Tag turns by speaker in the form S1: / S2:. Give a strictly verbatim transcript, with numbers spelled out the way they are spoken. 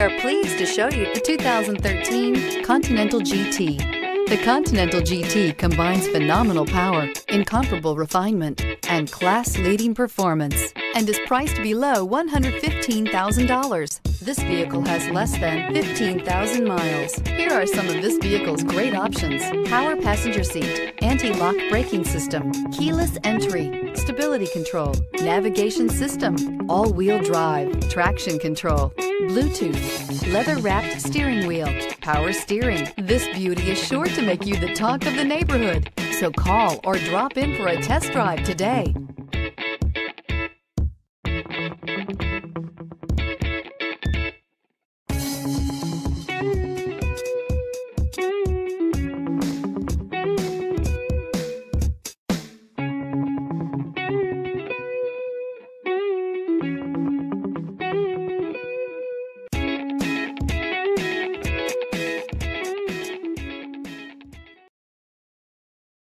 S1: are pleased to show you the two thousand thirteen Continental G T. The Continental G T combines phenomenal power, incomparable refinement, and class-leading performance, and is priced below one hundred fifteen thousand dollars. This vehicle has less than fifteen thousand miles. Here are some of this vehicle's great options: power passenger seat, anti-lock braking system, keyless entry, stability control, navigation system, all-wheel drive, traction control, Bluetooth, leather-wrapped steering wheel, power steering. This beauty is sure to make you the talk of the neighborhood. So call or drop in for a test drive today.